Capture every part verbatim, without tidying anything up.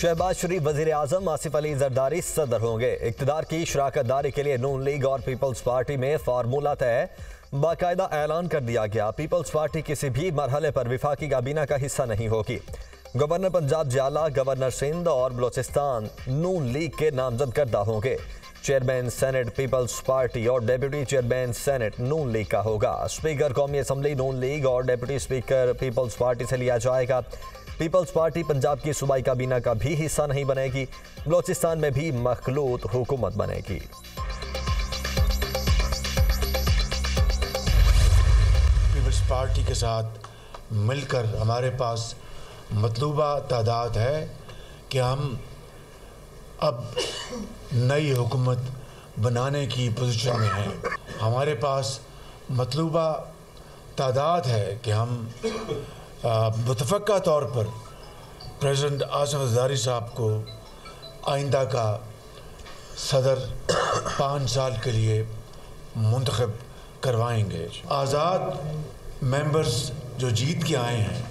शहबाज शरीफ वजीर आजम, आसिफ अली जरदारी सदर होंगे। इक़्तिदार की शराकत दारी के लिए नून लीग और पीपल्स पार्टी में फार्मूला तय, बाकायदा ऐलान कर दिया गया। पीपल्स पार्टी किसी भी मरहले पर विफाकी काबीना का हिस्सा नहीं होगी। गवर्नर पंजाब जाला, गवर्नर सिंध और बलोचिस्तान नून लीग के नामजद करदा होंगे। चेयरमैन सेनेट पीपल्स पार्टी और deputy chairman senate Noon league का होगा। स्पीकर कौमी असम्बली नून लीग और डेप्यूटी स्पीकर पीपल्स पार्टी से लिया जाएगा। पीपल्स पार्टी पंजाब की सूबाई काबीना का भी हिस्सा नहीं बनेगी। बलोचिस्तान में भी मखलूत हुकूमत बनेगी। पीपल्स पार्टी के साथ मिलकर हमारे पास मतलूबा तादाद है कि हम अब नई हुकूमत बनाने की पोजीशन में हैं। हमारे पास मतलूबा तादाद है कि हम मुतफ़क्का तौर पर प्रेसिडेंट आसिफ जरदारी साहब को आइंदा का सदर पाँच साल के लिए मुंतखब करवाएंगे। आज़ाद मेंबर्स जो जीत के आए हैं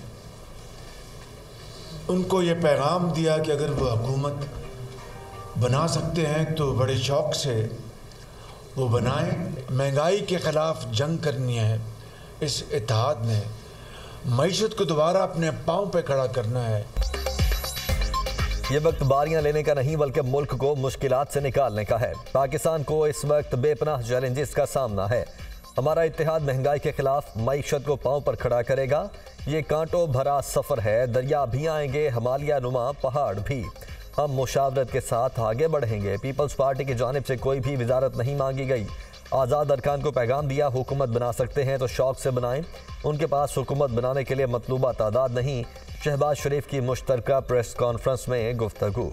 उनको ये पैगाम दिया कि अगर वो हुकूमत बना सकते हैं तो बड़े शौक़ से वो बनाएं। महंगाई के ख़िलाफ़ जंग करनी है। इस इत्तेहाद ने मईशत को दोबारा अपने पाँव पे खड़ा करना है। ये वक्त बारियां लेने का नहीं बल्कि मुल्क को मुश्किलात से निकालने का है। पाकिस्तान को इस वक्त बेपनाह चैलेंजेस का सामना है। हमारा इत्तेहाद महंगाई के खिलाफ मईशत को पाँव पर खड़ा करेगा। ये कांटों भरा सफ़र है। दरिया भी आएंगे, हिमालय नुमा पहाड़ भी। हम मुशावरत के साथ आगे बढ़ेंगे। पीपल्स पार्टी की जानिब से कोई भी वजारत नहीं मांगी गई। आज़ाद अरकान को पैगाम दिया, हुकूमत बना सकते हैं तो शौक़ से बनाएं। उनके पास हुकूमत बनाने के लिए मतलूबा तादाद नहीं। शहबाज शरीफ की मुश्तरका प्रेस कॉन्फ्रेंस में गुफ्तगू।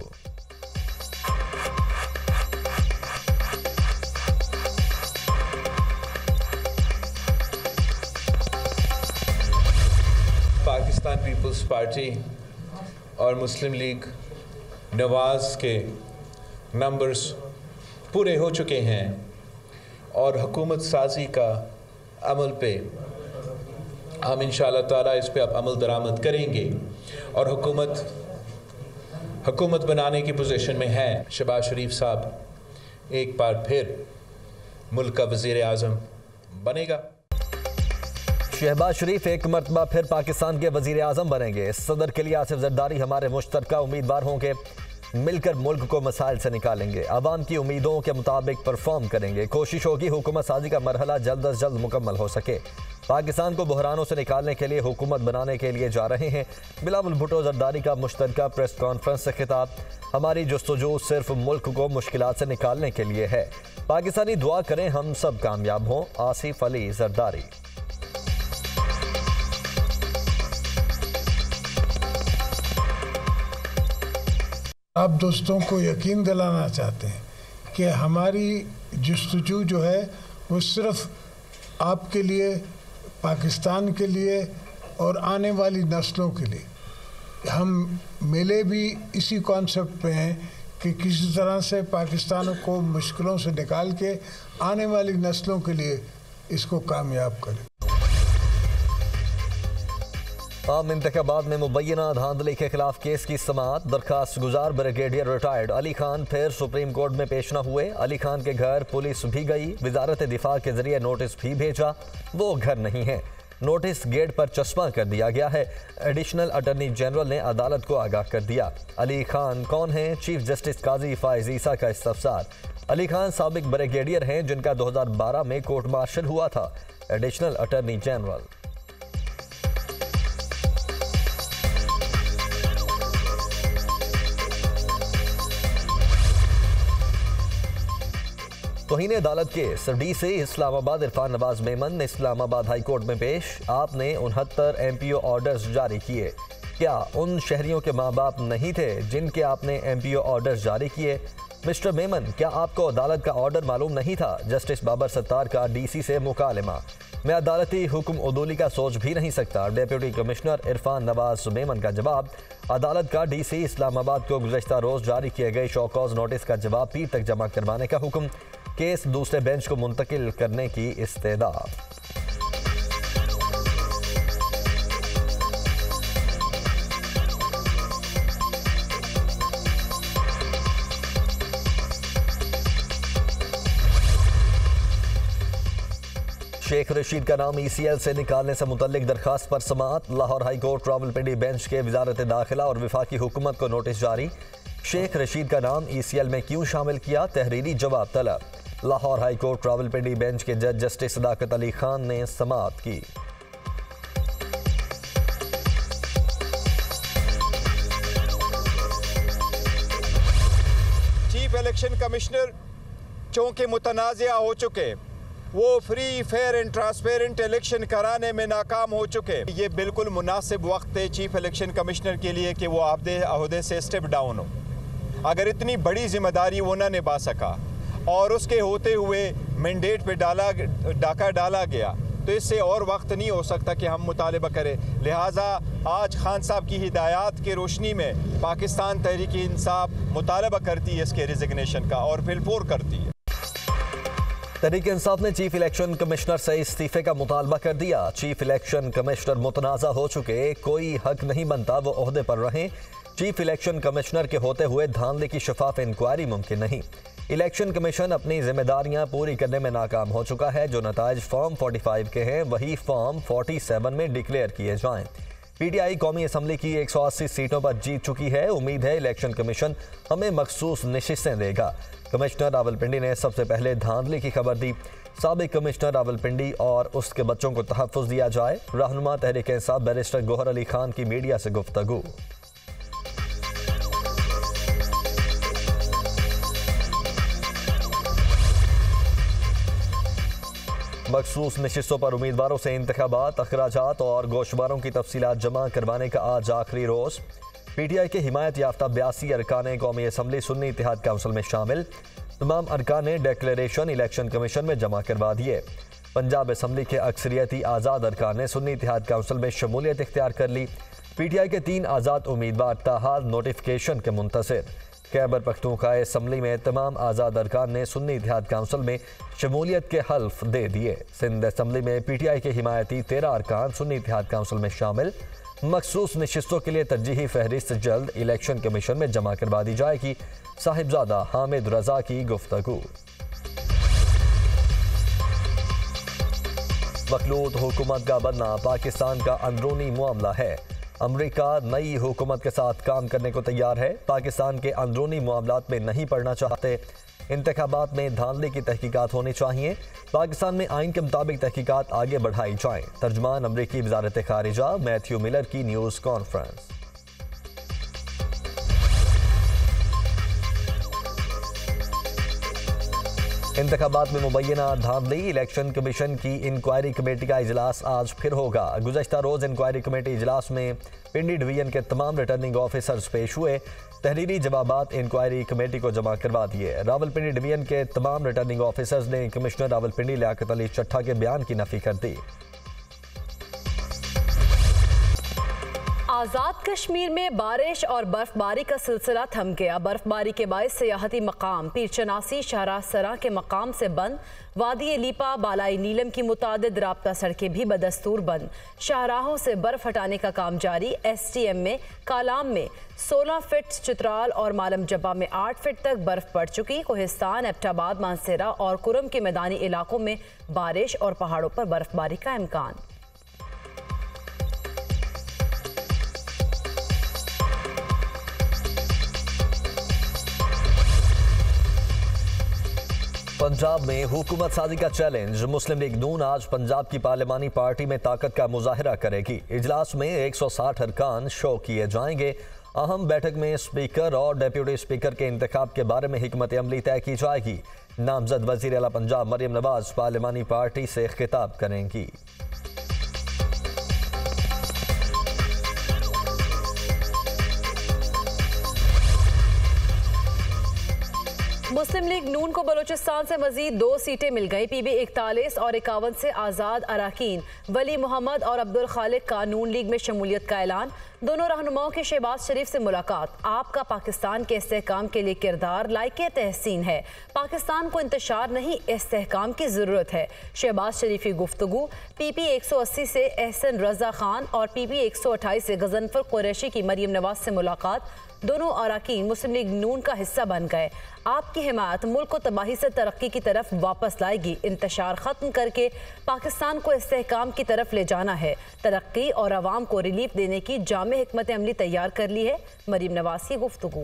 पाकिस्तान पीपल्स पार्टी और मुस्लिम लीग नवाज़ के नंबर्स पूरे हो चुके हैं और हुकूमत साजी का अमल पे हम इंशाअल्लाह ताला इस पे अब अमल दरामद करेंगे और हुकूमत हुकूमत बनाने की पोजीशन में है। शहबाज शरीफ साहब एक बार फिर मुल्क का वज़ीर आज़म बनेगा। शहबाज शरीफ एक मरतबा फिर पाकिस्तान के वज़ीर आज़म बनेंगे। सदर के लिए आसिफ जरदारी हमारे मुश्तरका उम्मीदवार होंगे। मिलकर मुल्क को मसाइल से निकालेंगे। आवाम की उम्मीदों के मुताबिक परफॉर्म करेंगे। कोशिश होगी हुकूमत साजी का मरहला जल्द अज जल्द मुकम्मल हो सके। पाकिस्तान को बहरानों से निकालने के लिए हुकूमत बनाने के लिए जा रहे हैं। बिलावल भुट्टो जरदारी का मुश्तरका प्रेस कॉन्फ्रेंस से खिताब। हमारी जस्तजू सिर्फ मुल्क को मुश्किलात से निकालने के लिए है। पाकिस्तानी दुआ करें हम सब कामयाब हों। आसिफ अली जरदारी। आप दोस्तों को यकीन दिलाना चाहते हैं कि हमारी जस्तजू जो है वो सिर्फ आपके लिए, पाकिस्तान के लिए और आने वाली नस्लों के लिए। हम मिले भी इसी कॉन्सेप्ट पे हैं कि किसी तरह से पाकिस्तान को मुश्किलों से निकाल के आने वाली नस्लों के लिए इसको कामयाब करें। आम इंतखाबात में मुबैना धांधली के खिलाफ केस की समाअत। दरखास्त गुजार ब्रिगेडियर रिटायर्ड अली खान फिर सुप्रीम कोर्ट में पेश न हुए। अली खान के घर पुलिस भी गई। वजारत दिफा के जरिए नोटिस भी भेजा, वो घर नहीं है। नोटिस गेट पर चश्मा कर दिया गया है। एडिशनल अटॉर्नी जनरल ने अदालत को आगाह कर दिया। अली खान कौन है? चीफ जस्टिस काजी फायज ईसा का इस्तफसार। अली खान साबिक ब्रिगेडियर हैं जिनका दो हज़ार बारह में कोर्ट मार्शल हुआ था। Additional attorney general. तौहीन अदालत के सडी से इस्लामाबाद इरफान नवाज मेमन इस्लामाबाद हाई कोर्ट में पेश। आपने उनहत्तर एम पी ओ ऑर्डर्स जारी किए। क्या उन शहरियों के माँ बाप नहीं थे जिनके आपने एम पी ओ ऑर्डर्स जारी किए? मिस्टर मेमन, क्या आपको अदालत का ऑर्डर मालूम नहीं था? जस्टिस बाबर सत्तार का डी सी से मुकालमा। मैं अदालती हुक्म उदूली का सोच भी नहीं सकता। डेप्यूटी कमिश्नर इरफान नवाज मेमन का जवाब। अदालत का डी सी इस्लामाबाद को गुज़श्ता रोज़ जारी किए गए शोकॉज नोटिस का जवाब पीर तक जमा करवाने का हुक्म। केस दूसरे बेंच को मुंतकिल करने की इस्तेदा। शेख रशीद का नाम ई सी एल से निकालने से मुतल्लिक दरखास्त पर समाअत। Lahore high court Rawalpindi bench के वजारत दाखिला और वफाकी हुकूमत को नोटिस जारी। शेख रशीद का नाम ई सी एल में क्यों शामिल किया, तहरीरी जवाब तलब। Lahore high court Rawalpindi bench के जज जस्टिस सदाकत अली खान ने समाअत की। चीफ इलेक्शन कमिश्नर चूंकि मुतनाज़िया हो चुके, वो free fair and transparent election कराने में नाकाम हो चुके। ये बिल्कुल मुनासिब वक्त है चीफ इलेक्शन कमिश्नर के लिए कि वो आपदे अहदे से स्टेप डाउन हो। अगर इतनी बड़ी जिम्मेदारी वो ना निभा सका और उसके होते हुए मैंडेट पे डाला डाका डाला गया, तो इससे और वक्त नहीं हो सकता कि हम मुतालबा करें। लिहाजा आज खान साहब की हिदायत के रोशनी में पाकिस्तान तहरीक इंसाफ मुतालबा करती है इसके रिजिग्नेशन का और फिलपोर करती है। तहरीक इंसाफ ने चीफ इलेक्शन कमिश्नर से इस्तीफे का मुतालबा कर दिया। चीफ इलेक्शन कमिश्नर मुतनाज़ा हो चुके, कोई हक नहीं बनता वो ओहदे पर रहें। चीफ इलेक्शन कमिश्नर के होते हुए धांधले की शफाफ इंक्वायरी मुमकिन नहीं। इलेक्शन कमीशन अपनी जिम्मेदारियां पूरी करने में नाकाम हो चुका है। जो नताइज फॉर्म पैंतालीस के हैं वही फॉर्म सैंतालीस में डिक्लेयर किए जाएं। पी टी आई कौमी असम्बली की एक सौ अस्सी सीटों पर जीत चुकी है। उम्मीद है इलेक्शन कमीशन हमें मखसूस नशिस्तें देगा। कमिश्नर रावलपिंडी ने सबसे पहले धांधली की खबर दी। साबिक कमिश्नर रावलपिंडी और उसके बच्चों को तहफ़्फ़ुज़ दिया जाए। रहनुमा तहरीक इंसाफ बैरिस्टर गोहर अली खान की मीडिया से गुफ्तगू। मखसूस नशिस्तों पर उम्मीदवारों से इंतखाबात, अखराजात और गोशवारों की तफसीलात जमा करवाने का आज आखिरी रोज़। पी टी आई के हिमायत याफ्ता बयासी अरकान कौमी असम्बली सुन्नी इत्तेहाद काउंसिल में शामिल। तमाम अरकान ने डेक्लेरेशन इलेक्शन कमीशन में जमा करवा दिए। पंजाब असम्बली के अक्सरियती आज़ाद अरकान ने सुन्नी इत्तेहाद काउंसिल में शमूलियत इख्तियार कर ली। पी टी आई के तीन आज़ाद उम्मीदवार ताहाल नोटिफिकेशन के मुंतज़िर। खैबर पख्तूनख्वा असम्बली में तमाम आज़ाद अरकान ने सुन्नी इत्तेहाद काउंसिल में शमूलियत के हल्फ दे दिए। सिंध असम्बली में पी टी आई के हिमायती तेरह अरकान सुन्नी इत्तेहाद काउंसिल में शामिल। मखसूस नशिस्तों के लिए तरजीही फहरिस्त जल्द इलेक्शन कमीशन में जमा करवा दी जाएगी। साहिबजादा हामिद रजा की गुफ्तगू। मखलूत हुकूमत का बनना पाकिस्तान का अंदरूनी मामला है। अमरीका नई हुकूमत के साथ काम करने को तैयार है। पाकिस्तान के अंदरूनी मामलात में नहीं पड़ना चाहते। इंतखाबात में धांधली की तहकीकात होनी चाहिए। पाकिस्तान में आइन के मुताबिक तहकीकात आगे बढ़ाई जाएं। तर्जमान अमरीकी वजारत खारिजा मैथ्यू मिलर की न्यूज़ कॉन्फ्रेंस। इंतखाबात में मुबैना धांधली, इलेक्शन कमीशन की इंक्वायरी कमेटी का इजलास आज फिर होगा। गुज़श्ता रोज़ इंक्वायरी कमेटी इजलास में पिंडी डिवीजन के तमाम रिटर्निंग ऑफिसर्स पेश हुए। तहरीरी जवाबात इंक्वायरी कमेटी को जमा करवा दिए। रावलपिंडी डिवीजन के तमाम रिटर्निंग ऑफिसर्स ने कमिश्नर रावलपिंडी लियाकत अली चट्ठा के बयान की नफी कर दी। आज़ाद कश्मीर में बारिश और बर्फबारी का सिलसिला थम गया। बर्फबारी के बायस सियाहती मकाम पीरचनासी शाहराह सरा के मकाम से बंद। वादी लीपा बालाई नीलम की मुतादिद राब्ता सड़कें भी बदस्तूर बंद। शाहराहों से बर्फ हटाने का काम जारी। एस टी एम में कालाम में सोलह फिट, चित्राल और मालम जब्बा में आठ फिट तक बर्फ पड़ चुकी। कोहिस्तान, एबटाबाद, मानसेरा और कुरम के मैदानी इलाकों में बारिश और पहाड़ों पर बर्फबारी का इम्कान। पंजाब में हुकूमत साजी का चैलेंज। मुस्लिम लीग नून आज पंजाब की पार्लिमानी पार्टी में ताकत का मुजाहिरा करेगी। इजलास में एक सौ साठ अरकान शो किए जाएंगे। अहम बैठक में स्पीकर और डेप्यूटी स्पीकर के इंतखाब के बारे में हिकमत अमली तय की जाएगी। नामजद वजीर आला पंजाब मरियम नवाज पार्लिमानी पार्टी से खिताब करेंगी। मुस्लिम लीग नून को बलूचिस्तान से मजीद दो सीटें मिल गई। पी बी इकतालीस और इक्यावन से आज़ाद अराकीन वली मोहम्मद और अब्दुल खालिक का नून लीग में शमूलियत का ऐलान। दोनों रहनुमाओं की शहबाज शरीफ से मुलाकात। आपका पाकिस्तान के इस्तेहकाम के लिए किरदार लायके तहसीन है। पाकिस्तान को इंतशार नहीं, इस्तेहकाम की ज़रूरत है। शहबाज शरीफ की गुफ्तगू। पी पी एक सौ अस्सी से एहसन रजा खान और पी पी एक सौ अट्ठाईस से गजनफर कुरैशी की मरीम नवाज से मुलाकात। दोनों अरकान मुस्लिम लीग नून का हिस्सा बन गए। आपकी हिमायत मुल्क को तबाही से तरक्की की तरफ वापस लाएगी। इंतशार ख़त्म करके पाकिस्तान को इस्तेहकाम की तरफ ले जाना है। तरक्की और आवाम को रिलीफ देने की जामे हिकमत अमली तैयार कर ली है। मरीम नवाज की गुफ्तगू।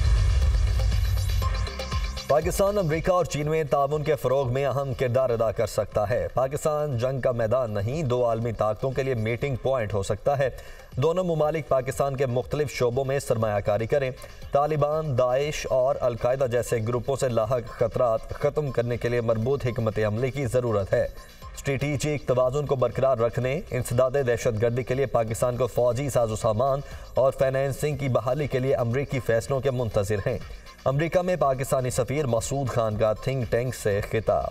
पाकिस्तान अमेरिका और चीन में ताउन के फ़रोग में अहम किरदार अदा कर सकता है। पाकिस्तान जंग का मैदान नहीं, दो आलमी ताकतों के लिए मीटिंग पॉइंट हो सकता है। दोनों मुमालिक पाकिस्तान के मुख्तलिफ शोबों में सरमायाकारी करें। तालिबान, दाइश और अलकायदा जैसे ग्रुपों से लाहक खतरात ख़त्म करने के लिए मरबूत हिकमत अमली की ज़रूरत है। स्ट्रेटेजिक तवाज़ुन को बरकरार रखने, इंसदाद दहशतगर्दी के लिए पाकिस्तान को फौजी साजो सामान और फाइनेंसिंग की बहाली के लिए अमरीकी फैसलों के मुंतज़िर हैं। अमरीका में पाकिस्तानी सफ़ीर मसूद खान का थिंक टैंक से खिताब।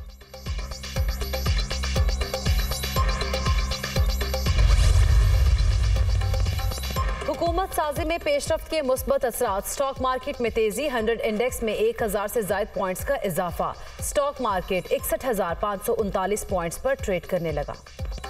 हुकूमत साजी में पेशरफ्त के मुस्बत असरात। स्टॉक मार्केट में तेजी। हंड्रेड इंडेक्स में एक हजार से जायद पॉइंट्स का इजाफा। स्टॉक मार्केट इकसठ हजार पाँच सौ उनतालीस पॉइंट्स पर ट्रेड करने लगा।